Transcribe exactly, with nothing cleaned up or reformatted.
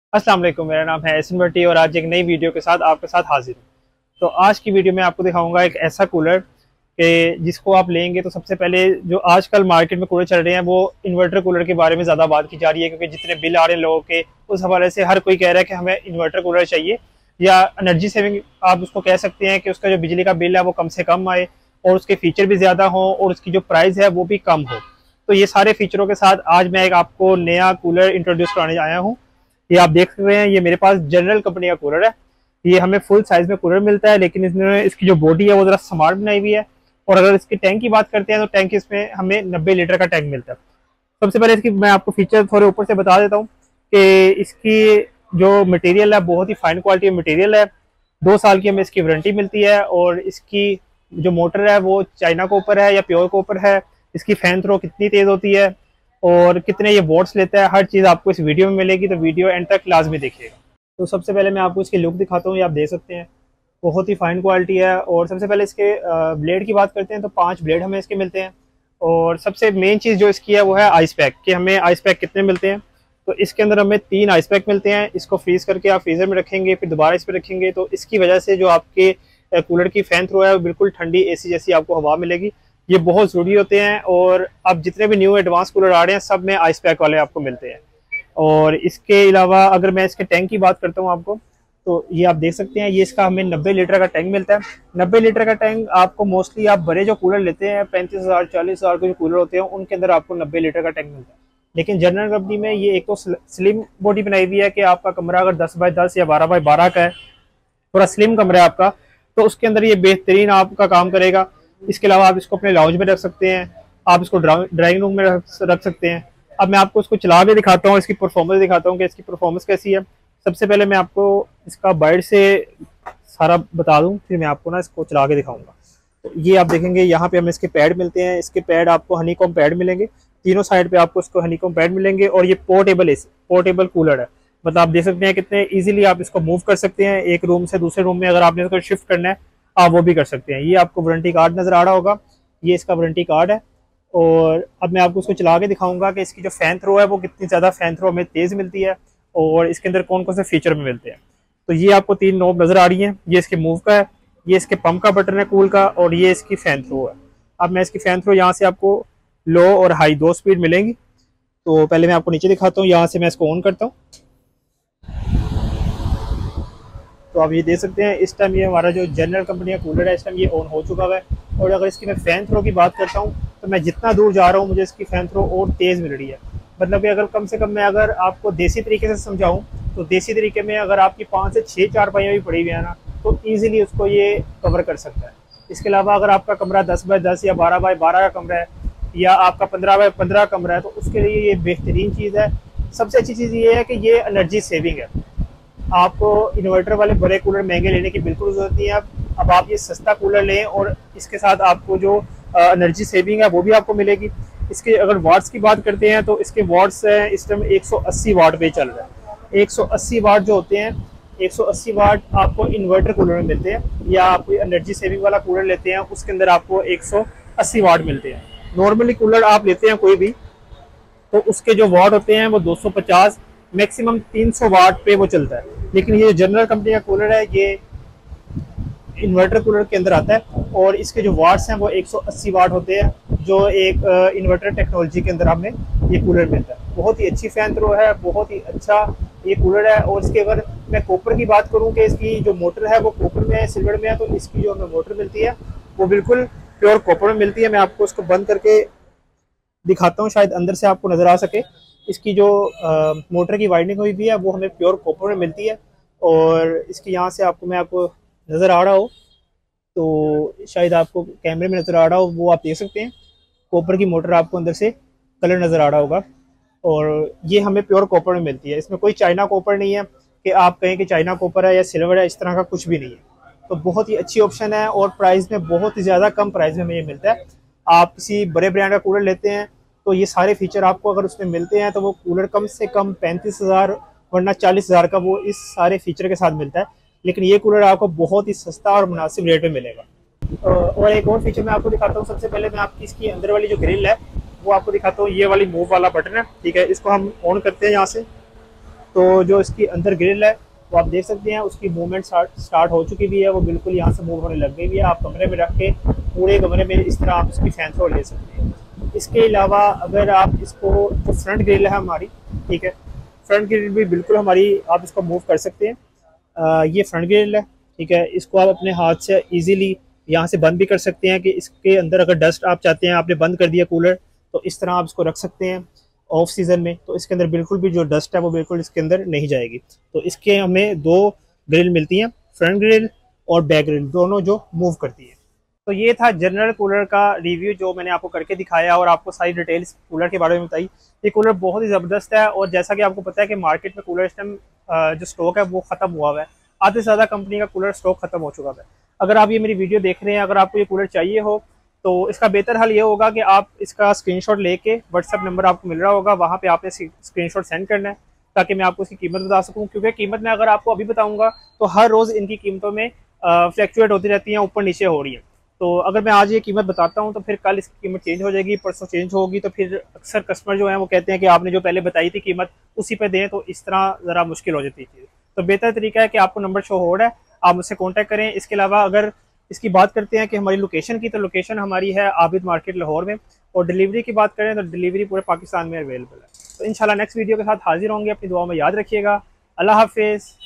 अस्सलाम वालेकुम, मेरा नाम है एहसन भट्टी और आज एक नई वीडियो के साथ आपके साथ हाजिर हूँ। तो आज की वीडियो में आपको दिखाऊंगा एक ऐसा कूलर कि जिसको आप लेंगे तो सबसे पहले जो आजकल मार्केट में कूलर चल रहे हैं वो इन्वर्टर कूलर के बारे में ज़्यादा बात की जा रही है, क्योंकि जितने बिल आ रहे हैं लोगों के उस हवाले से हर कोई कह रहा है कि हमें इन्वर्टर कूलर चाहिए, या एनर्जी सेविंग आप उसको कह सकते हैं कि उसका जो बिजली का बिल है वो कम से कम आए और उसके फीचर भी ज़्यादा हों और उसकी जो प्राइस है वो भी कम हो। तो ये सारे फीचरों के साथ आज मैं एक आपको नया कूलर इंट्रोड्यूस कराने आया हूँ। ये आप देख रहे हैं, ये मेरे पास जनरल कंपनी का कूलर है। ये हमें फुल साइज में कूलर मिलता है, लेकिन इसमें इसकी जो बॉडी है वो जरा स्मार्ट बनाई हुई है। और अगर इसके टैंक की बात करते हैं तो टैंक इसमें हमें नब्बे लीटर का टैंक मिलता है। सबसे पहले इसकी मैं आपको फीचर थोड़े ऊपर से बता देता हूँ कि इसकी जो मटेरियल है बहुत ही फाइन क्वालिटी मटेरियल है। दो साल की हमें इसकी वारंटी मिलती है और इसकी जो मोटर है वो चाइना के ऊपर है या प्योर के ऊपर है। इसकी फैन थ्रो कितनी तेज होती है और कितने ये वोट्स लेता है, हर चीज़ आपको इस वीडियो में मिलेगी, तो वीडियो एंड तक लाजमी देखिएगा। तो सबसे पहले मैं आपको इसकी लुक दिखाता हूँ। ये आप देख सकते हैं बहुत ही फाइन क्वालिटी है। और सबसे पहले इसके ब्लेड की बात करते हैं तो पांच ब्लेड हमें इसके मिलते हैं। और सबसे मेन चीज़ जो इसकी है वो है आइस पैक, कि हमें आइस पैक कितने मिलते हैं। तो इसके अंदर हमें तीन आइस पैक मिलते हैं। इसको फ्रीज करके आप फ्रीजर में रखेंगे, फिर दोबारा इस पर रखेंगे, तो इसकी वजह से जो आपके कूलर की फैन थ्रो है वो बिल्कुल ठंडी एसी जैसी आपको हवा मिलेगी। ये बहुत ज़रूरी होते हैं और अब जितने भी न्यू एडवांस कूलर आ रहे हैं सब में आइस पैक वाले आपको मिलते हैं। और इसके अलावा अगर मैं इसके टैंक की बात करता हूँ आपको, तो ये आप देख सकते हैं, ये इसका हमें नब्बे लीटर का टैंक मिलता है। नब्बे लीटर का टैंक आपको मोस्टली आप बड़े जो कूलर लेते हैं पैंतीस हज़ार चालीस हज़ार के जो कूलर होते हैं उनके अंदर आपको नब्बे लीटर का टैंक मिलता है। लेकिन जनरल कंपनी में ये एक तो स्लिम बॉडी बनाई हुई है कि आपका कमरा अगर दस बाई दस या बारह बाई बारह का है, थोड़ा स्लिम कमरा है आपका, तो उसके अंदर ये बेहतरीन आपका काम करेगा। इसके अलावा आप इसको अपने लाउंज में रख सकते हैं, आप इसको ड्राइंग रूम में रख सकते हैं। अब मैं आपको इसको चला के दिखाता हूँ, इसकी परफॉर्मेंस दिखाता हूँ कि इसकी परफॉर्मेंस कैसी है। सबसे पहले मैं आपको इसका बाइट से सारा बता दूँ, फिर मैं आपको ना इसको चला के दिखाऊंगा। तो ये आप देखेंगे यहाँ पे हमें इसके पैड मिलते हैं। इसके पैड आपको हनीकॉम पैड मिलेंगे, तीनों साइड पे आपको इसको हनीकॉम पैड मिलेंगे। और ये पोर्टेबल पोर्टेबल कूलर है, मतलब आप देख सकते हैं कितने इजीली आप इसको मूव कर सकते हैं। एक रूम से दूसरे रूम में अगर आपने इसको शिफ्ट करना है आप वो भी कर सकते हैं। ये आपको वारंटी कार्ड नजर आ रहा होगा, ये इसका वारंटी कार्ड है। और अब मैं आपको उसको चला के दिखाऊंगा कि इसकी जो फैन थ्रो है वो कितनी ज़्यादा फैन थ्रो हमें तेज़ मिलती है और इसके अंदर कौन कौन से फीचर में मिलते हैं। तो ये आपको तीन नॉब नज़र आ रही हैं, ये इसके मूव का है, ये इसके पंप का बटन है कूल का, और ये इसकी फैन थ्रो है। अब मैं इसकी फैन थ्रो यहाँ से आपको लो और हाई दो स्पीड मिलेंगी। तो पहले मैं आपको नीचे दिखाता हूँ, यहाँ से मैं इसको ऑन करता हूँ। तो आप ये देख सकते हैं इस टाइम ये हमारा जो जनरल कंपनी का कूलर है इस टाइम ये ऑन हो चुका है। और अगर इसकी मैं फैन थ्रो की बात करता हूँ तो मैं जितना दूर जा रहा हूँ मुझे इसकी फैन थ्रो और तेज़ मिल रही है। मतलब कि अगर कम से कम मैं अगर आपको देसी तरीके से समझाऊँ तो देसी तरीके में अगर आपकी पाँच से छः चारपाइयाँ भी पड़ी हुई है ना तो ईजिली उसको ये कवर कर सकता है। इसके अलावा अगर आपका कमरा दस बाई दस या बारह बाई बारह का कमरा है या आपका पंद्रह बाई पंद्रह का कमरा है तो उसके लिए ये बेहतरीन चीज़ है। सबसे अच्छी चीज़ ये है कि ये एनर्जी सेविंग है। आपको इन्वर्टर वाले बड़े कूलर महंगे लेने की बिल्कुल जरूरत नहीं है। अब अब आप ये सस्ता कूलर लें और इसके साथ आपको जो एनर्जी सेविंग है वो भी आपको मिलेगी। इसके अगर वाट्स की बात करते हैं तो इसके वाट्स हैं इस टाइम एक सौ अस्सी वाट पे चल रहा है। एक सौ अस्सी वाट जो होते हैं, एक सौ अस्सी वाट आपको इन्वर्टर कूलर में मिलते हैं, या आप कोई एनर्जी सेविंग वाला कूलर लेते हैं उसके अंदर आपको एक सौ अस्सी वाट मिलते हैं। नॉर्मली कूलर आप लेते हैं कोई भी तो उसके जो वाट होते हैं वो दो सौ पचास मैक्सिमम तीन सौ वाट पे वो चलता है। लेकिन ये जनरल कंपनी का कूलर है ये इन्वर्टर कूलर के अंदर आता है और इसके जो वाट्स हैं वो एक सौ अस्सी वाट होते हैं, जो एक इन्वर्टर टेक्नोलॉजी के अंदर हमें ये कूलर मिलता है। बहुत ही अच्छी फैन थ्रो है, बहुत ही अच्छा ये कूलर है। और इसके अगर मैं कॉपर की बात करूँ कि इसकी जो मोटर है वो कॉपर में है, सिल्वर में है, तो इसकी जो हमें मोटर मिलती है वो बिल्कुल प्योर कॉपर में मिलती है। मैं आपको उसको बंद करके दिखाता हूँ, शायद अंदर से आपको नज़र आ सके। इसकी जो आ, मोटर की वाइंडिंग हुई भी है वो हमें प्योर कॉपर में मिलती है। और इसकी यहाँ से आपको मैं आपको नज़र आ रहा हो तो शायद आपको कैमरे में नज़र आ रहा हो, वो आप देख सकते हैं कॉपर की मोटर आपको अंदर से कलर नज़र आ रहा होगा। और ये हमें प्योर कॉपर में मिलती है, इसमें कोई चाइना कॉपर नहीं है कि आप कहें कि चाइना कॉपर है या सिल्वर है, इस तरह का कुछ भी नहीं है। तो बहुत ही अच्छी ऑप्शन है और प्राइस में बहुत ही ज़्यादा कम प्राइस में हमें ये मिलता है। आप किसी बड़े ब्रांड का कूलर लेते हैं तो ये सारे फीचर आपको अगर उसमें मिलते हैं तो वो कूलर कम से कम पैंतीस हज़ार वरना चालीस हज़ार का वो इस सारे फीचर के साथ मिलता है। लेकिन ये कूलर आपको बहुत ही सस्ता और मुनासिब रेट में मिलेगा। और एक और फीचर मैं आपको दिखाता हूँ। सबसे पहले मैं आपकी इसकी अंदर वाली जो ग्रिल है वो आपको दिखाता हूँ। ये वाली मूव वाला बटन है, ठीक है, इसको हम ऑन करते हैं यहाँ से। तो जो इसकी अंदर ग्रिल है वो आप देख सकते हैं, उसकी मूवमेंट स्टार्ट हो चुकी भी है, वो बिल्कुल यहाँ से मूव होने लग गई भी है। आप कमरे में रख के पूरे कमरे में इस तरह आप इसकी फैन थ्रो ले सकते हैं। इसके अलावा अगर आप इसको, जो फ्रंट ग्रिल है हमारी, ठीक है, फ्रंट ग्रिल भी बिल्कुल हमारी, आप इसको मूव कर सकते हैं। आ, ये फ्रंट ग्रिल है, ठीक है, इसको आप अपने हाथ से इजीली यहाँ से बंद भी कर सकते हैं कि इसके अंदर अगर डस्ट आप चाहते हैं, आपने बंद कर दिया कूलर, तो इस तरह आप इसको रख सकते हैं ऑफ सीजन में, तो इसके अंदर बिल्कुल भी जो डस्ट है वो बिल्कुल इसके अंदर नहीं जाएगी। तो इसके हमें दो ग्रिल मिलती हैं, फ्रंट ग्रिल और बैक ग्रिल, दोनों जो मूव करती है। तो ये था जनरल कूलर का रिव्यू जो मैंने आपको करके दिखाया और आपको सारी डिटेल्स कूलर के बारे में बताई। ये कूलर बहुत ही ज़बरदस्त है, और जैसा कि आपको पता है कि मार्केट में कूलर इस टाइम जो स्टॉक है वो ख़त्म हुआ हुआ है, आधे से ज़्यादा कंपनी का कूलर स्टॉक खत्म हो चुका है। अगर आप ये मेरी वीडियो देख रहे हैं, अगर आपको ये कूलर चाहिए हो, तो इसका बेहतर हल ये होगा कि आप इसका स्क्रीनशॉट लेके, व्हाट्सएप नंबर आपको मिल रहा होगा, वहाँ पे आपने स्क्रीनशॉट सेंड करना है ताकि मैं आपको इसकी कीमत बता सकूँ। क्योंकि कीमत मैं अगर आपको अभी बताऊँगा तो हर रोज़ इनकी कीमतों में फ्लैक्चुएट होती रहती हैं, ऊपर नीचे हो रही है। तो अगर मैं आज ये कीमत बताता हूँ तो फिर कल इसकी कीमत चेंज हो जाएगी, परसों चेंज होगी, तो फिर अक्सर कस्टमर जो है वो कहते हैं कि आपने जो पहले बताई थी कीमत उसी पे दें, तो इस तरह ज़रा मुश्किल हो जाती है। तो बेहतर तरीका है कि आपको नंबर शो हो रहा है, आप मुझसे कॉन्टैक्ट करें। इसके अलावा अगर इसकी बात करते हैं कि हमारी लोकेशन की, तो लोकेशन हमारी है आबिद मार्केट लाहौर में, और डिलीवरी की बात करें तो डिलीवरी पूरे पाकिस्तान में अवेलेबल है। तो इंशाल्लाह नेक्स्ट वीडियो के साथ हाजिर होंगे, अपनी दुआ में याद रखिएगा। अल्लाह हाफिज़।